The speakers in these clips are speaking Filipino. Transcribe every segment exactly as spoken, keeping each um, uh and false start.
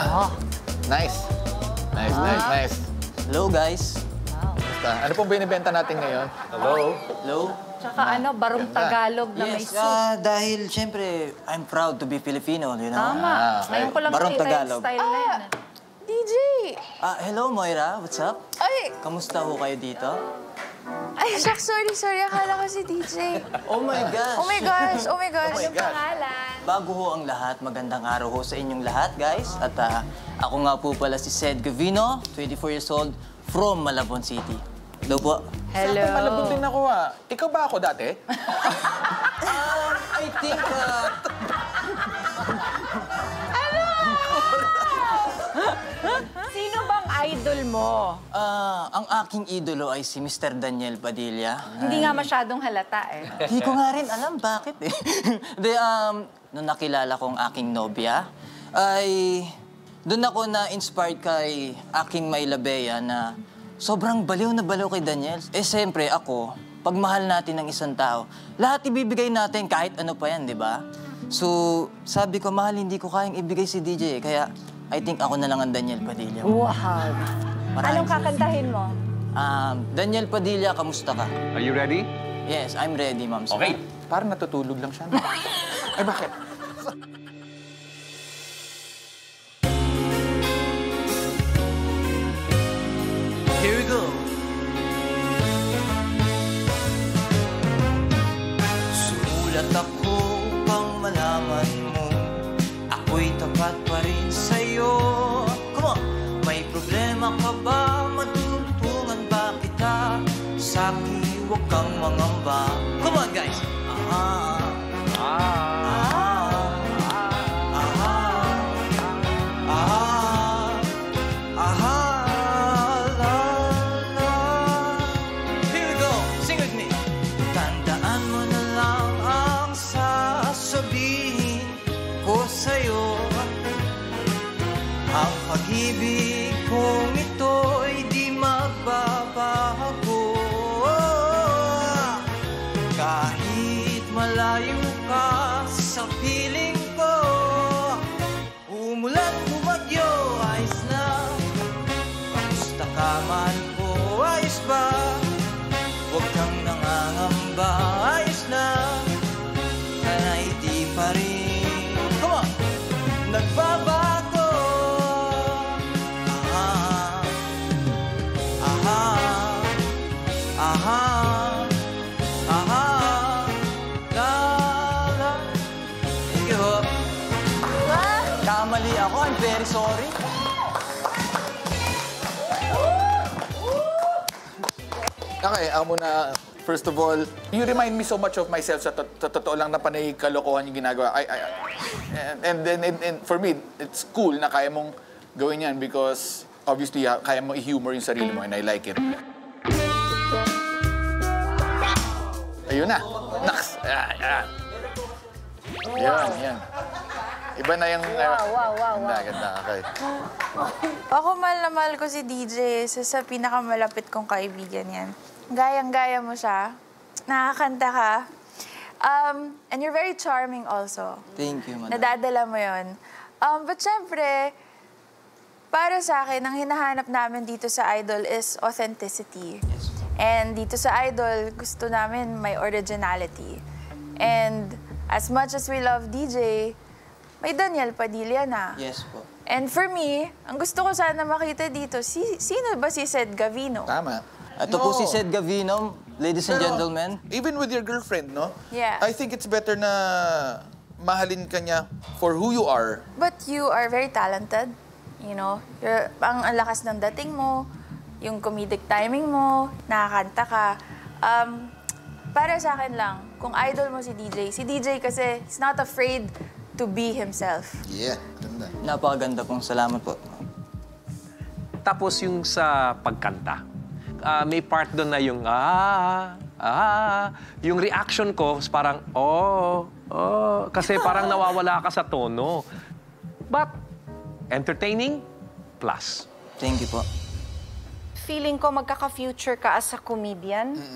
Oh. Nice. Nice, ah. nice, nice. Hello, guys. Wow. Basta, ano pong binibenta natin ngayon? Hello. Hello. Tsaka ah, ano, barong ganda. Tagalog na yes, may soup. Uh, dahil, siyempre, I'm proud to be Filipino, you know? Tama. Ah, okay. Ngayon ko lang barong Tagalog. Style ah, na yan. D J! Ah, hello, Moira. What's up? Ay! Kamusta ho kayo dito? Ay, Shak, sorry, sorry. Akala ko si D J. Oh my gosh! Oh my gosh! Oh my gosh! Oh my gosh. Pangalan. Bago ho ang lahat, magandang araw ho sa inyong lahat, guys. At uh, ako nga po pala si Sed Gavino, twenty-four years old, from Malabon City. Hello po. Hello. Sa Malabon din ako ah. Ikaw ba ako dati? um, I think... Uh... Sino bang idol mo? Uh, ang aking idolo ay si Mister Daniel Padilla. Hindi nga masyadong halata eh. Hindi ko nga rin alam bakit eh. De, um, nung nakilala ko ang aking nobya, ay doon ako na-inspired kay aking Myla Bea na sobrang baliw na baliw kay Daniel. Eh, siyempre ako, pag mahal natin ng isang tao, lahat ibibigay natin kahit ano pa yan, di ba? So, sabi ko, mahal, hindi ko kayang ibigay si D J. Kaya, I think ako na lang ang Daniel Padilla. Wow! Maraming anong kakantahin mo? Um, Daniel Padilla, kamusta ka? Are you ready? Yes, I'm ready, ma'am. Okay. Parang natutulog lang siya. No? Ay, bakit? Here we go. Sumulat ako pang malaman mo ako'y tapat pa rin sa'yo. Come on! May problema ka ba? Matutulungan ba kita? Sa'ki, huwag kang mangamba. Come on, guys! Ah, ah, ah, ah, ah, ah, la, la. Here we go! Sing with me! Tandaan mo na lang ang sasabihin ko sa'yo. Ang pag-ibig kong ito'y di magbabago. Kahit malayo ka sa piling ko, umulan bumagyo, ayos lang. Kamusta ka man ko, ayos ba? Huwag kang nangangamba, ayos lang. Kana'y di pa rin, come on, nagbabago. Aha, aha, aha, aha, la, la. Thank you. Kamali ako, I'm very sorry. Okay, ako muna. First of all, you remind me so much of myself sa, to sa totoo lang na panay kalokohan yung ginagawa. I, I, and then, and, and for me, it's cool na kaya mong gawin yan because obviously, kaya mo i-humor yung sarili mo and I like it. Ayun na. Naks. Ah, ah. Yan, yan. Iba na yung... Wow, wow, wow, wow. Ganda, ganda. Okay. Ako mahal na mahal ko si D J. Sa, sa pinakamalapit kong kaibigan yan. Gayang-gaya mo siya. Nakakanta ka. Um, and you're very charming also. Thank you, madam. Nadadala mo yun. Um, but syempre, para sa akin, ang hinahanap namin dito sa Idol is authenticity. Yes. And dito sa Idol, gusto namin may originality. And as much as we love D J, may Daniel Padilla na. Yes po. And for me, ang gusto ko sana makita dito, si, sino ba si Sed Gavino? Tama. Ito no. po si Sed Gavino, ladies and Pero, gentlemen. Even with your girlfriend, no? Yeah. I think it's better na mahalin ka niya for who you are. But you are very talented. You know, you're, ang, ang lakas ng dating mo, yung comedic timing mo, nakakanta ka. Um, para sa akin lang, kung idol mo si D J, si D J kasi he's not afraid to be himself. Yeah, ganda. Napakaganda pong salamat po. Tapos yung sa pagkanta, uh, may part doon na yung ah, ah, yung reaction ko parang oh, oh, kasi parang nawawala ka sa tono. But entertaining plus. Thank you po. Feeling ko magkaka-future ka as a comedian. Mm-hmm.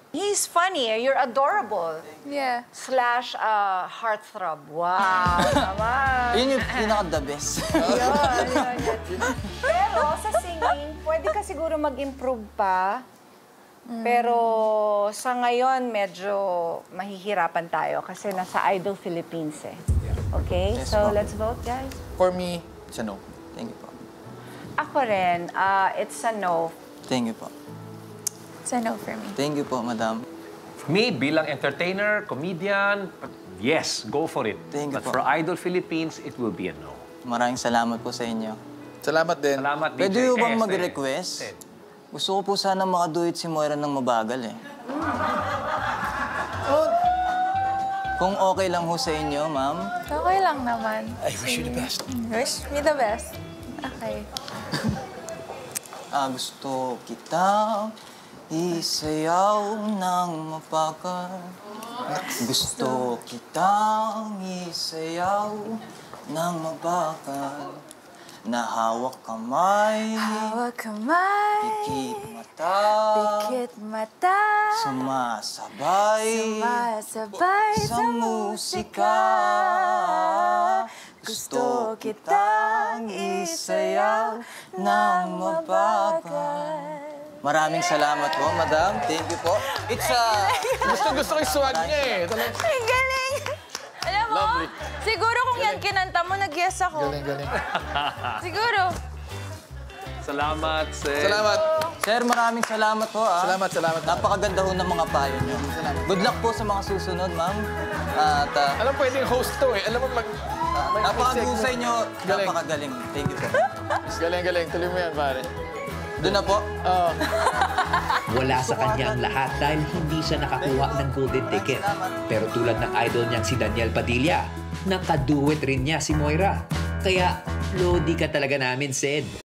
He's funny. You're adorable. Yeah. Slash uh, heartthrob. Wow, naman. Yun yung pinaka-the best. Yun, yun, yun. Pero sa singing, pwede ka siguro mag-improve pa. Pero sa ngayon, medyo mahihirapan tayo kasi nasa Idol Philippines eh. Okay? Yes, So, ma'am. let's vote, guys. For me, it's a no. Thank you po. Ako rin, uh, it's a no. Thank you po. It's a no for me. Thank you po, madam. For me, bilang entertainer, comedian, yes, go for it. Thank you But po. for Idol Philippines, it will be a no. Maraming salamat po sa inyo. Salamat din. Salamat, D J. Pwede po bang Este. mag-request? Este. Gusto ko po sana makaduit si Moira ng mabagal eh. Kung okay lang ho sa inyo, ma'am. Okay lang naman. I wish you the best. Wish me the best. Okay. Ah, gusto kitang isayaw ng mapagal. Gusto kitang isayaw ng mabagal. Na hawak kamay, Hawak kamay, pikit mata, pikit mata, sumasabay sumasabay sa musika. Gusto kitang isayaw ng mabagal. Maraming salamat po, madam. Thank you po. It's a... Gusto-gusto ko yung swag niya eh. Talagang- Ang galing! Alam mo, Lovely. siguro kung yan kinanta mo, nag-yes ako. Galing, galing. Siguro. Salamat, sir. Salamat. Sir, maraming salamat po, ah. Salamat, salamat. Napakaganda ho ng mga payo niyo. Good luck po sa mga susunod, ma'am. At uh, Alam, pwedeng host to eh. Alam mo, mag... may- may napakagusay segment. niyo. Galing. Napakagaling. Thank you po. Galing, galing. Tuloy mo yan, pare. Doon na po. Oo. Wala sa kanya ang lahat dahil hindi siya nakakuha ng golden ticket. Pero tulad ng idol niyang si Daniel Padilla, nakaduet rin niya si Moira. Kaya, lodi ka talaga namin, Sid.